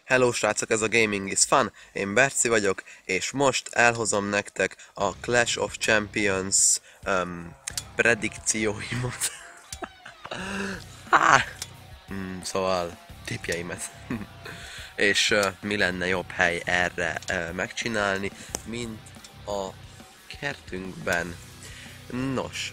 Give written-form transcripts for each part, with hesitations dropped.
Hello srácok, ez a Gaming is Fun, én Berci vagyok, és most elhozom nektek a Clash of Champions predikcióimat. Szóval tippjeimet. És mi lenne jobb hely erre megcsinálni, mint a kertünkben. Nos,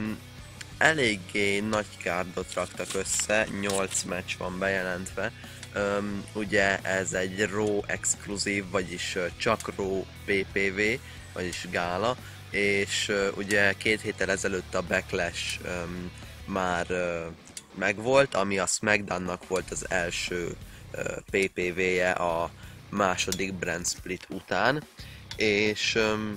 eléggé nagy kárdot raktak össze, 8 meccs van bejelentve. Ugye ez egy Raw exkluzív, vagyis csak Raw PPV, vagyis gála, és ugye 2 héttel ezelőtt a Backlash már megvolt, ami a SmackDownnak volt az első PPV-je a második brand split után, és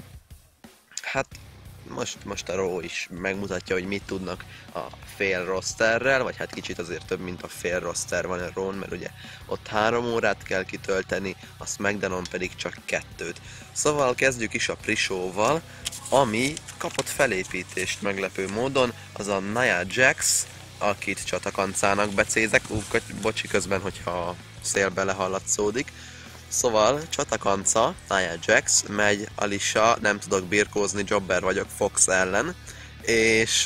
hát most a Raw is megmutatja, hogy mit tudnak a fél rosterrel, vagy hát kicsit azért több, mint a fél roster van a Raw-n, mert ugye ott 3 órát kell kitölteni, a SmackDown-on pedig csak 2-t. Szóval kezdjük is a pre-show-val, ami kapott felépítést meglepő módon, az a Nia Jax, akit csatakancának becézek, bocsi közben, hogyha a szél belehallatszódik. Szóval csatakanca, Nia Jax, megy Alicia, nem tudok birkózni, jobber vagyok Fox ellen, és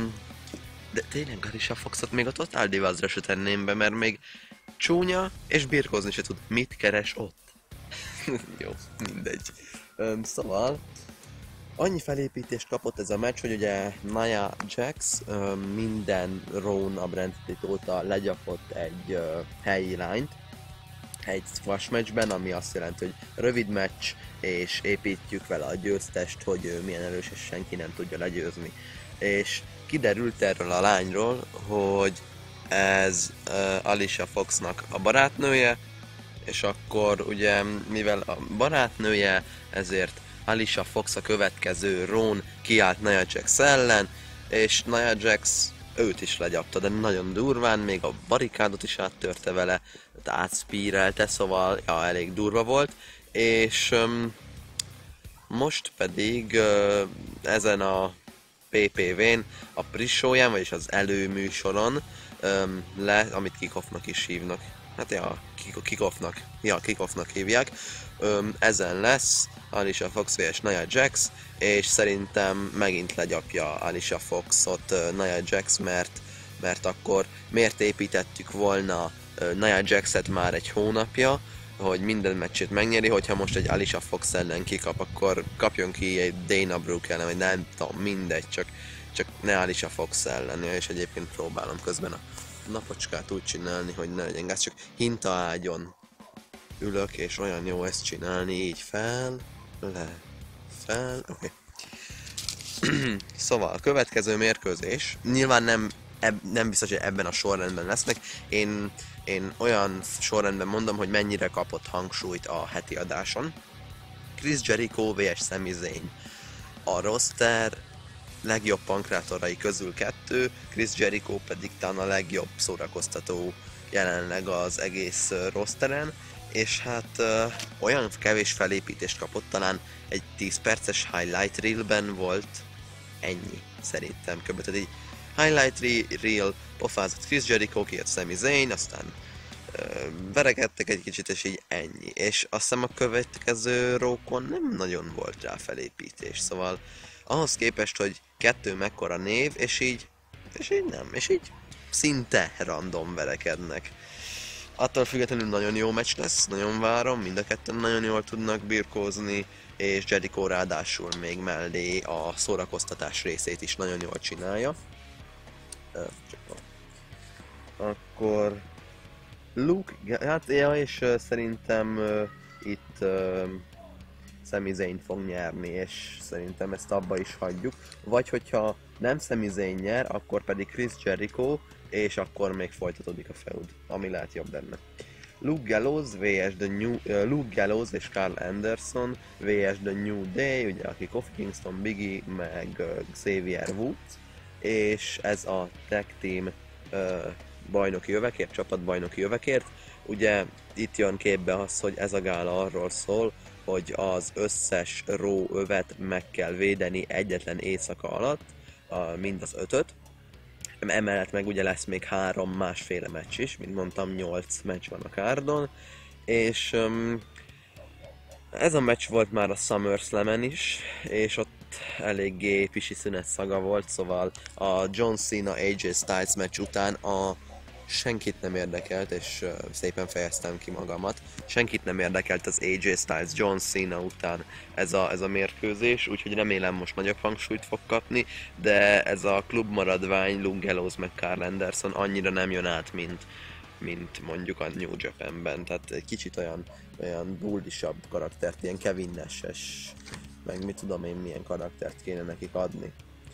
de tényleg Alicia Foxot még a Total Divasra se tenném be, mert még csúnya, és birkózni se tud. Mit keres ott? Jó, mindegy. Szóval annyi felépítést kapott ez a meccs, hogy ugye Nia Jax minden Raw a brand split óta legyapott egy helyi lányt, egy squash meccsben, ami azt jelenti, hogy rövid meccs, és építjük vele a győztest, hogy ő milyen erős, és senki nem tudja legyőzni. És kiderült erről a lányról, hogy ez Alicia Foxnak a barátnője, és akkor ugye, mivel a barátnője, ezért Alicia Fox a következő Raw-n kiállt Nia Jax ellen, és Nia Jax őt is legyapta, de nagyon durván, még a barikádot is áttörte vele, átspírelte, szóval ja, elég durva volt, és most pedig ezen a PPV-n, a pre-showján, vagyis az előműsoron, amit Kickoffnak is hívnak, hát ja, Kickoffnak hívják, ezen lesz Alicia Fox vs Nia Jax, és szerintem megint legyapja Alicia Foxot Nia Jax, mert akkor miért építettük volna Nia Jaxet már egy hónapja, hogy minden meccsét megnyeri, hogyha most egy Alicia Fox ellen kikap, akkor kapjon ki egy Dana Brooke ellen, vagy nem tudom, mindegy, csak ne Alicia Fox ellen, és egyébként próbálom közben a napocskát úgy csinálni, hogy ne legyen gáz, csak hintaágyon ülök, és olyan jó ezt csinálni, így fel, fel, oké. Szóval, a következő mérkőzés, nyilván nem biztos, hogy ebben a sorrendben lesznek, én olyan sorrendben mondom, hogy mennyire kapott hangsúlyt a heti adáson. Chris Jericho vs Sami Zayn. A roster legjobb pankrátorai közül 2, Chris Jericho pedig talán a legjobb szórakoztató jelenleg az egész rosteren, és hát olyan kevés felépítést kapott, talán egy 10 perces highlight reelben volt ennyi, szerintem kb. Tehát egy highlight reel, pofázott Chris Jericho, kijött Sami Zayn, aztán verekedtek egy kicsit, és így ennyi. És azt hiszem a következő rókon nem nagyon volt rá felépítés, szóval ahhoz képest, hogy 2 mekkora név, és így nem, és így szinte random verekednek. Attól függetlenül nagyon jó meccs lesz, nagyon várom, mind a ketten nagyon jól tudnak birkózni, és Jericho ráadásul még mellé a szórakoztatás részét is nagyon jól csinálja. Akkor Luke, hát ja, és szerintem itt Sami Zayn fog nyerni, és szerintem ezt abba is hagyjuk. Vagy hogyha nem Sami Zayn nyer, akkor pedig Chris Jericho, és akkor még folytatódik a feud, ami lehet jobb benne. Luke Gallows és Carl Anderson vs The New Day, ugye aki Kofi Kingston, Biggie, meg Xavier Woods, és ez a tag team bajnoki jövekért, csapatbajnoki jövekért. Ugye itt jön képbe az, hogy ez a gála arról szól, hogy az összes Raw övet meg kell védeni egyetlen éjszaka alatt, mind az 5-öt. Emellett meg ugye lesz még 3 másféle meccs is, mint mondtam, 8 meccs van a kárdon, És ez a meccs volt már a SummerSlam-en is, és ott eléggé pisi szünet szaga volt, szóval a John Cena AJ Styles meccs után senkit nem érdekelt, és szépen fejeztem ki magamat. Senkit nem érdekelt az AJ Styles John Cena után ez a mérkőzés, úgyhogy remélem most nagyobb hangsúlyt fog kapni, de ez a klub maradvány Luke Gallows meg Karl Anderson annyira nem jön át, mint mondjuk a New Japanben, tehát egy kicsit olyan bullisabb karaktert, ilyen Kevin Nash-es, meg mit tudom én milyen karaktert kéne nekik adni.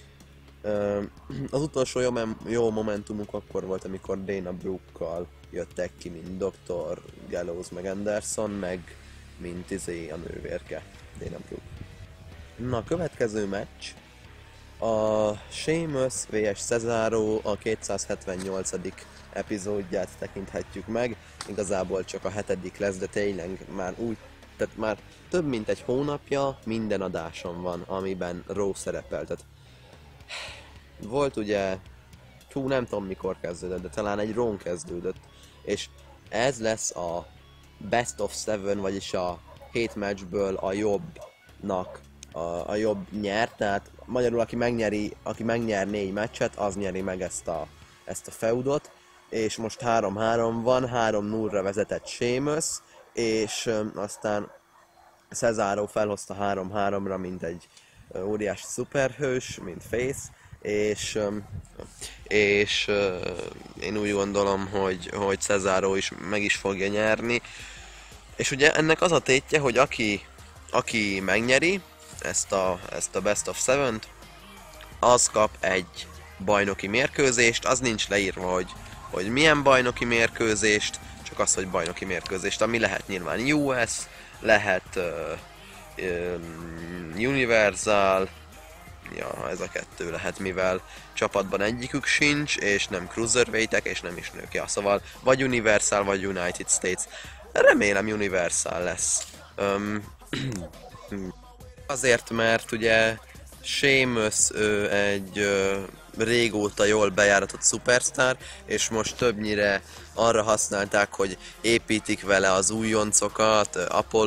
Az utolsó jó momentumuk akkor volt, amikor Dana Brooke-kal jöttek ki, mint Dr. Gallows meg Anderson, meg mint a nővérke, Dana Brooke. Na, a következő meccs a Sheamus vs Cesaro a 278. epizódját tekinthetjük meg. Igazából csak a 7. lesz, de tényleg tehát már több mint egy hónapja minden adásom van, amiben Raw szerepel. Tehát volt ugye, nem tudom mikor kezdődött, de talán egy Raw kezdődött, és ez lesz a Best of 7, vagyis a 7 meccsből a jobbnak a jobb nyer, tehát magyarul aki megnyer 4 meccset, az nyeri meg ezt a feudot, és most 3-3 van, 3-0-ra vezetett Sheamus, és aztán Cesaro felhozta 3-3-ra, mint egy óriási szuperhős, mint face, és én úgy gondolom, hogy Cesaro is meg is fogja nyerni. És ugye ennek az a tétje, hogy aki megnyeri ezt a Best of 7-t, az kap egy bajnoki mérkőzést, az nincs leírva, hogy milyen bajnoki mérkőzést, csak az, hogy bajnoki mérkőzést, ami lehet nyilván US, lehet Universal, ja, ez a kettő lehet, mivel csapatban egyikük sincs, és nem cruiserweightek, és nem is nők. Ja, szóval vagy Universal, vagy United States. Remélem Universal lesz. Azért, mert ugye Sheamus egy régóta jól bejáratott szupersztár, és most többnyire arra használták, hogy építik vele az újoncokat,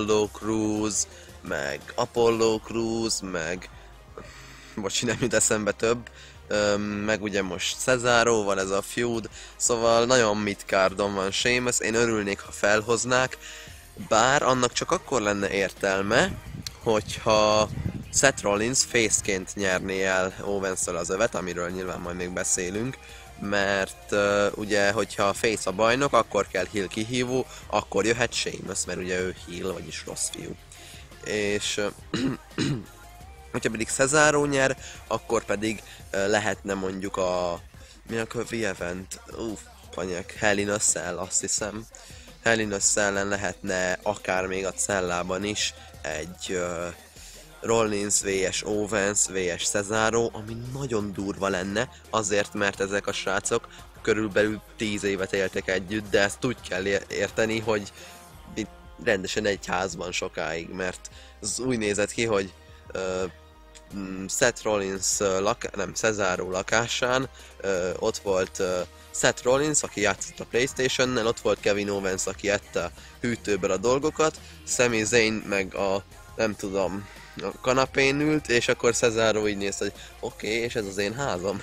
Apollo Crews, meg bocsi, nem jut eszembe több, meg ugye most Cesaroval ez a feud, szóval nagyon midcardon van Sheamus, én örülnék, ha felhoznák, bár annak csak akkor lenne értelme, hogyha Seth Rollins face-ként nyerné el Owens-szel az övet, amiről nyilván majd még beszélünk, mert ugye, hogyha face a bajnok, akkor kell heel kihívó, akkor jöhet Sheamus, mert ugye ő heel, vagyis rossz fiú. És hogyha pedig Cesaro nyer, akkor pedig lehetne mondjuk mi a kövi event? Panyek, Hell in a Cell, azt hiszem. Hell in a Cell-en lehetne akár még a cellában is egy Rollins vs Owens vs Cesaro, ami nagyon durva lenne, azért, mert ezek a srácok körülbelül 10 évet éltek együtt, de ezt úgy kell érteni, hogy rendesen egy házban sokáig, mert az úgy nézett ki, hogy Seth Rollins Cesaro lakásán ott volt Seth Rollins, aki játszott a PlayStation-nel, ott volt Kevin Owens, aki ette a hűtőből a dolgokat, Sami Zayn meg a kanapén ült, és akkor Cesaro így néz, hogy oké, és ez az én házam.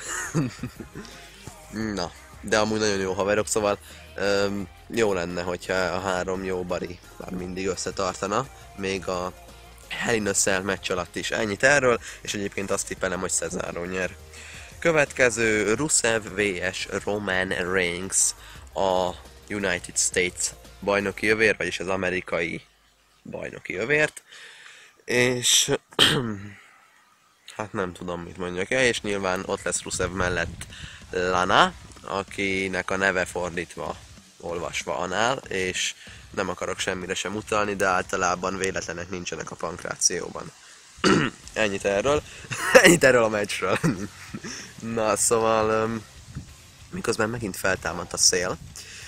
Na, de amúgy nagyon jó haverok, szóval jó lenne, hogyha a 3 jó bari már mindig összetartana, még a Hell in a Cell meccs alatt is. Ennyit erről, és egyébként azt tippelem, hogy Cesaro nyer. Következő Rusev vs Roman Reigns, a United States bajnoki övér, vagyis az amerikai bajnoki övért. És hát nem tudom, mit mondjak el, és nyilván ott lesz Rusev mellett Lana, akinek a neve fordítva olvasva Anál, és nem akarok semmire sem utalni, de általában véletlenek nincsenek a pankrációban. Ennyit erről. Ennyit erről a meccsről. Na, szóval miközben megint feltámadt a szél.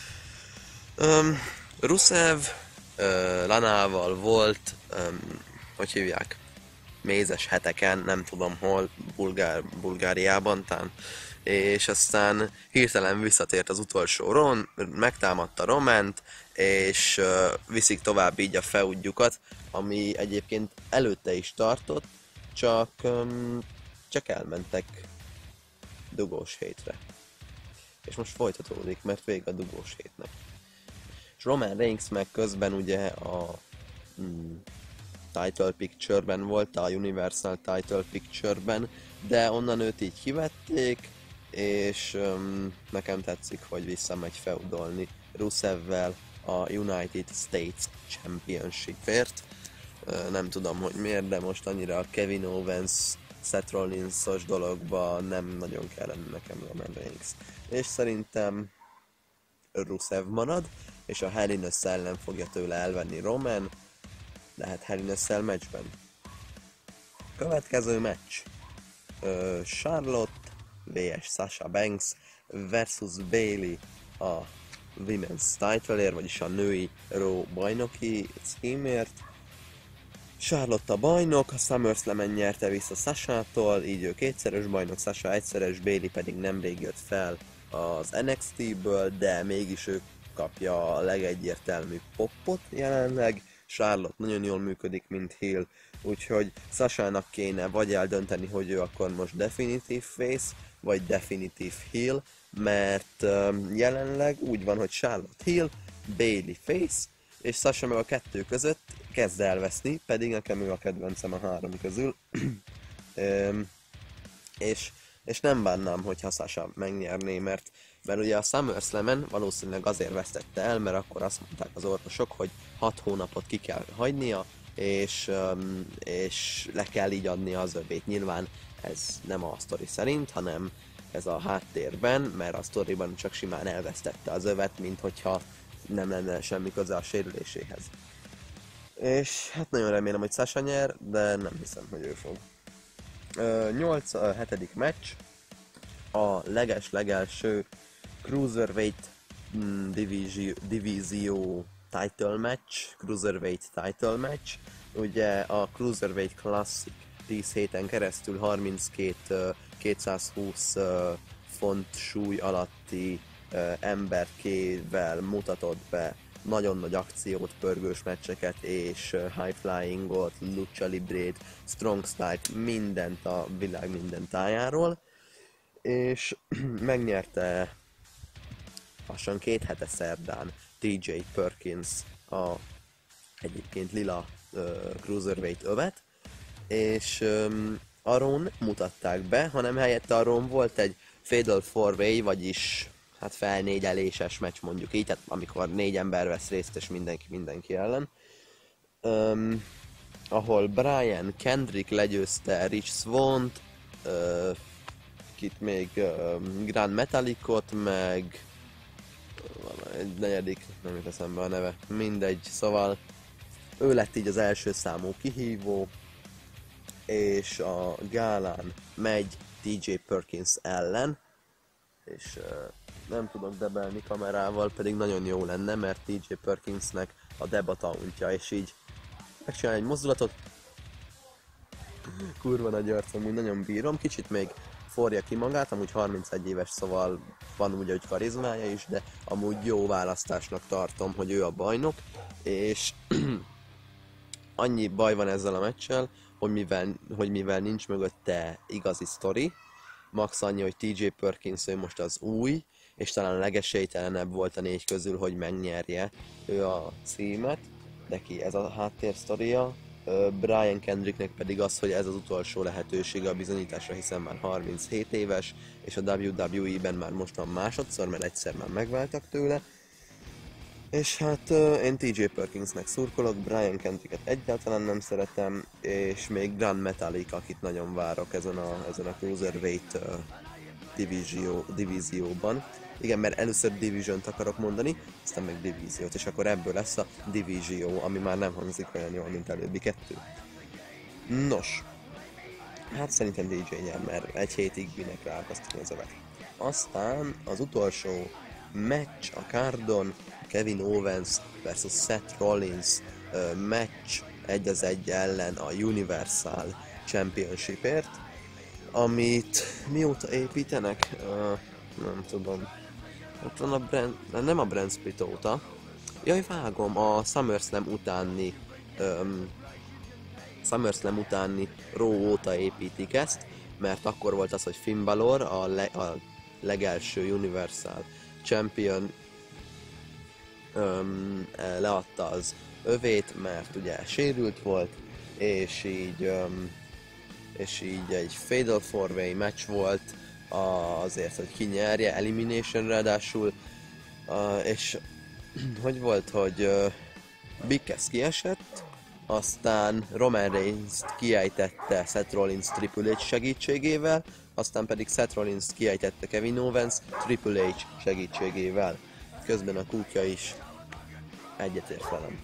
Rusev Lanával volt, hogy hívják, mézes heteken, nem tudom hol, Bulgáriában, talán és aztán hirtelen visszatért az utolsó Ron, megtámadta Romant, és viszik tovább így a feudjukat, ami egyébként előtte is tartott, csak elmentek dugós hétre. És most folytatódik, mert vég a dugós hétnek. És Roman Reigns meg közben ugye a Title Picture-ben volt, a Universal Title Picture-ben, de onnan őt így kivették, és nekem tetszik, hogy visszamegy feudolni Rusevvel a United States Championshipért. Nem tudom, hogy miért, de most annyira a Kevin Owens, Seth Rollins-os dologba nem nagyon kellene nekem Roman Reigns. És szerintem Rusev marad, és a Hell in a Cell nem fogja tőle elvenni Roman, de hát Hell in a Cell meccsben. Következő meccs. Charlotte vs Sasha Banks versus Bayley a Women's Title-ért, vagyis a női Raw bajnoki címért. Charlotte a bajnok, a SummerSlam-en nyerte vissza Sasha-tól, így ő kétszeres bajnok, Sasha egyszeres, Bayley pedig nemrég jött fel az NXT-ből, de mégis ő kapja a legegyértelműbb poppot jelenleg. Charlotte nagyon jól működik, mint heel, úgyhogy Sasha-nak kéne vagy eldönteni, hogy ő akkor most definitív face, vagy definitív heel, mert jelenleg úgy van, hogy Charlotte heel, Bayley face, és Sasha meg a kettő között kezd elveszni, pedig nekem ő a kedvencem a három közül. és nem bánnám, hogyha Sasha megnyerné, mert ugye a SummerSlam-en valószínűleg azért vesztette el, mert akkor azt mondták az orvosok, hogy 6 hónapot ki kell hagynia, és le kell így adni az övét. Nyilván ez nem a sztori szerint, hanem ez a háttérben, mert a sztoriban csak simán elvesztette az övet, mint hogyha nem lenne semmi köze a sérüléséhez. És hát nagyon remélem, hogy Sasha nyer, de nem hiszem, hogy ő fog. 7. meccs, a legelső Cruiserweight divízió title match, ugye a Cruiserweight Classic 10 héten keresztül 32-220 font súly alatti emberkével mutatott be nagyon nagy akciót, pörgős meccseket és high flyingot, lucha librét, strong style-t, mindent a világ minden tájáról, és megnyerte lassan 2 hete szerdán TJ Perkins a egyébként lila Cruiserweight övet, és Aron mutatták be, hanem helyette Aron volt egy Fatal 4-Way, vagyis hát fel 4 eléses meccs mondjuk így, tehát amikor 4 ember vesz részt és mindenki ellen. Ahol Brian Kendrick legyőzte Rich Swann-t, kit még Grand Metalicot, meg egy negyedik, nem jut eszembe a neve, mindegy, szóval ő lett így az első számú kihívó, és a gálán megy TJ Perkins ellen, és nem tudok debelni kamerával, pedig nagyon jó lenne, mert TJ Perkinsnek a debutantja, és így megcsinál egy mozdulatot, kurva nagy arcom, úgy nagyon bírom, kicsit még forja ki magát, amúgy 31 éves, szóval van úgy, hogy karizmája is, de amúgy jó választásnak tartom, hogy ő a bajnok, és annyi baj van ezzel a meccsel, hogy mivel nincs mögötte igazi sztori, max annyi, hogy TJ Perkins ő most az új, és talán a legesélytelenebb volt a 4 közül, hogy megnyerje ő a címet, neki ez a háttérsztoria, Brian Kendricknek pedig az, hogy ez az utolsó lehetősége a bizonyításra, hiszen már 37 éves, és a WWE-ben már most van másodszor, mert egyszer már megváltak tőle. És hát én TJ Perkinsnek szurkolok, Brian Kendricket egyáltalán nem szeretem, és még Grand Metalik, akit nagyon várok ezen a Cruiserweight divízióban. Igen, mert először Division-t akarok mondani, aztán meg divíziót, és akkor ebből lesz a divízió, ami már nem hangzik olyan jól, mint előbbi 2. Nos, hát szerintem DJ nyer, mert egy hétig minek ráakasztani az övet. Aztán az utolsó meccs a cardon, Kevin Owens vs Seth Rollins meccs 1-1 ellen a Universal Championshipért. amit mióta építenek? Nem tudom. Ott van a nem a brand split óta. Jaj, vágom, a SummerSlam utáni Raw óta építik ezt, mert akkor volt az, hogy Finn Balor, a legelső Universal Champion leadta az övét, mert ugye sérült volt, és így egy Fatal 4-way match volt azért, hogy ki nyerje, Elimination ráadásul, és hogy volt, hogy Big Cass kiesett, aztán Roman Reigns-t kiejtette Seth Rollins Triple H segítségével, aztán pedig Seth Rollins kiejtette Kevin Owens Triple H segítségével. Közben a kútja is egyetért velem.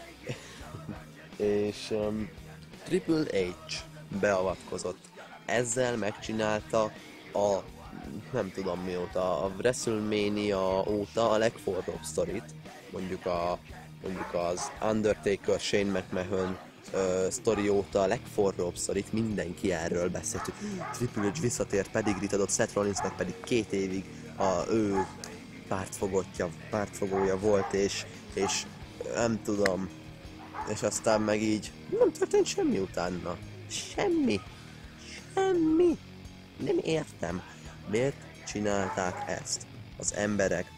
És Triple H beavatkozott. Ezzel megcsinálta a nem tudom mióta, a WrestleMania óta a legforróbb sztorit, mondjuk az Undertaker, Shane McMahon sztori óta a legforróbb sztorit, mindenki erről beszélt, hogy Triple H visszatért, pedigrit adott, Seth Rollinsnek pedig 2 évig ő pártfogója volt, és nem tudom, és aztán meg így nem történt semmi utána. Semmi. Nem értem, miért csinálták ezt. Az emberek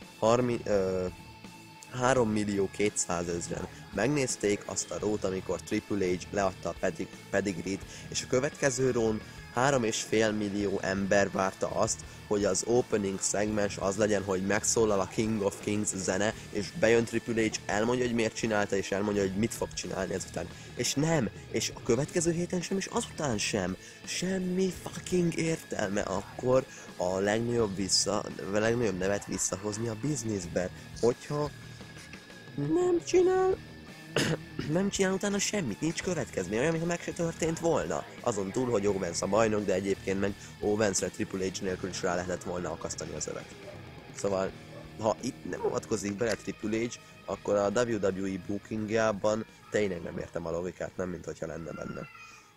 3.200.000-en megnézték azt a rót, amikor Triple H leadta a pedigrit, és a következő rón 3,5 millió ember várta azt, hogy az opening szegmens az legyen, hogy megszólal a King of Kings zene, és bejön Triple H, elmondja, hogy miért csinálta, és elmondja, hogy mit fog csinálni ezután. És nem, és a következő héten sem, és azután sem. Semmi fucking értelme akkor a legnagyobb nevet visszahozni a bizniszbe, hogyha nem csinál utána semmit, nincs következmény, olyan, mintha meg se történt volna. Azon túl, hogy Owens a bajnok, de egyébként meg Owensre Triple H nélkül is rá lehetett volna akasztani az övet. Szóval, ha itt nem avatkozik bele Triple H, akkor a WWE bookingjában tényleg nem értem a logikát, nem mint hogyha lenne benne.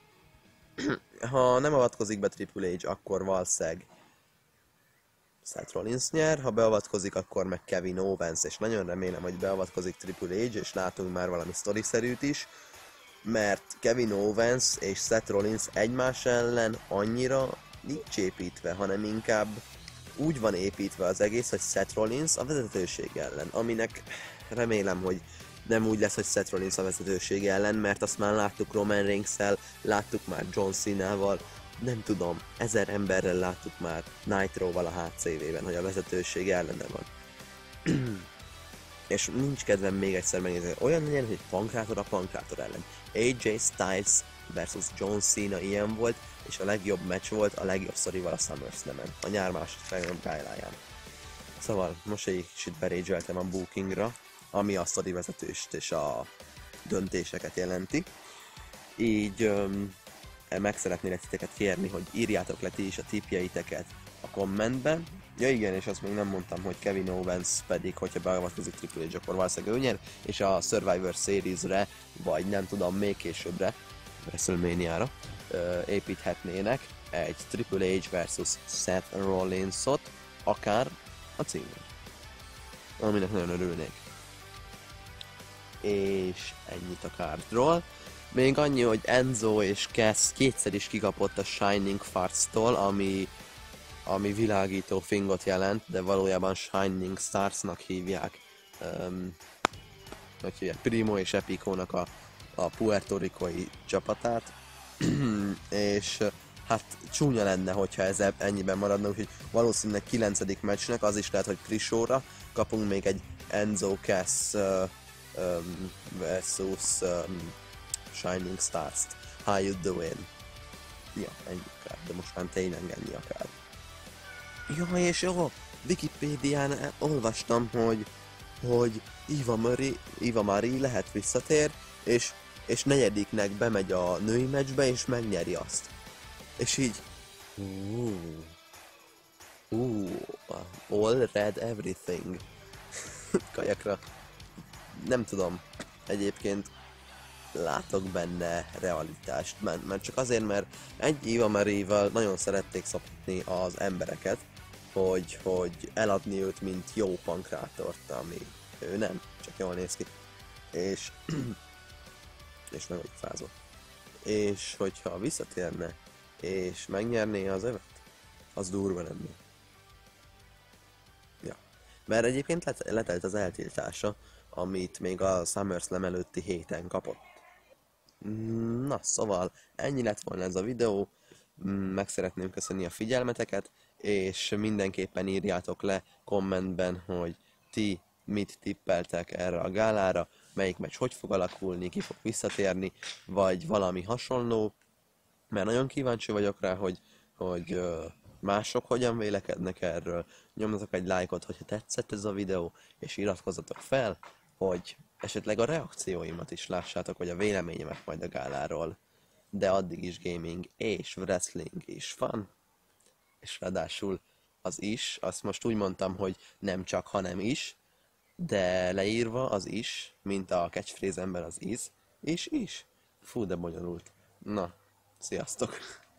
Ha nem avatkozik be Triple H, akkor valószínűleg Seth Rollins nyer, ha beavatkozik, akkor meg Kevin Owens, és nagyon remélem, hogy beavatkozik Triple H, és látunk már valami sztoriszerűt is, mert Kevin Owens és Seth Rollins egymás ellen annyira nincs építve, hanem inkább úgy van építve az egész, hogy Seth Rollins a vezetőség ellen, aminek remélem, hogy nem úgy lesz, hogy Seth Rollins a vezetőség ellen, mert azt már láttuk Roman Reigns-szel, láttuk már John Cena-val, nem tudom, 1000 emberrel láttuk már Nitro-val a HCV-ben, hogy a vezetőség ellene van. És nincs kedvem még egyszer megnézni. Olyan legyen, hogy Pankrátor a Pankrátor ellen. AJ Styles versus John Cena ilyen volt, és a legjobb meccs volt a legjobb sztorival a SummerSlam-en, a nyár második legnagyobb gájláján. Szóval most egy kicsit berégyeltem a bookingra, ami a sztori vezetőst és a döntéseket jelenti. Így meg szeretnélek titeket kérni, hogy írjátok le ti is a tippjeiteket a kommentben. Ja igen, és azt még nem mondtam, hogy Kevin Owens pedig, hogyha beavatkozik Triple H, akkor valószínűleg ő nyer, és a Survivor Series-re, vagy nem tudom, még későbbre, WrestleMania-ra építhetnének egy Triple H versus Seth Rollins-ot, akár a címre. Aminek nagyon örülnék. És ennyit a cardról. Még annyi, hogy Enzo és Cass kétszer is kikapott a Shining Farts-tól, ami világító fingot jelent, de valójában Shining Stars-nak hívják. Hogy hívják, Primo és Epico-nak a puertoricoi csapatát. És hát csúnya lenne, hogyha ez ennyiben maradna, úgyhogy valószínűleg 9. meccsnek az is lehet, hogy pre-show-ra kapunk még egy Enzo Cass versus Shining Stars-t. How you doing? Ja, ennyi akár, de most már tényleg ennyi akár. Ja, és jó, Wikipédián olvastam, hogy Eva Marie lehet visszatér, és negyediknek bemegy a női meccsbe, és megnyeri azt. És így... all red everything. Kajakra. Nem tudom. Egyébként látok benne realitást, mert csak azért, mert egy Eva Marie-val nagyon szerették szopni az embereket, hogy eladni őt, mint jó pankrátort, ami ő nem, csak jól néz ki. És, és meg vagyok fázva. És hogyha visszatérne, és megnyerné az övet, az durva lenne. Ja. Mert egyébként letelt az eltiltása, amit még a SummerSlam előtti héten kapott. Na, szóval ennyi lett volna ez a videó, meg szeretném köszönni a figyelmeteket, és mindenképpen írjátok le kommentben, hogy ti mit tippeltek erre a gálára, melyik meccs hogy fog alakulni, ki fog visszatérni, vagy valami hasonló, mert nagyon kíváncsi vagyok rá, hogy mások hogyan vélekednek erről. Nyomjatok egy lájkot, hogyha tetszett ez a videó, és iratkozzatok fel, hogy esetleg a reakcióimat is lássátok, vagy a véleményemet majd a gáláról. De addig is gaming és wrestling is van. És ráadásul az is, azt most úgy mondtam, hogy nem csak, hanem is, de leírva az is, mint a catchphrase-ember az is. Fú, de bonyolult. Na, sziasztok!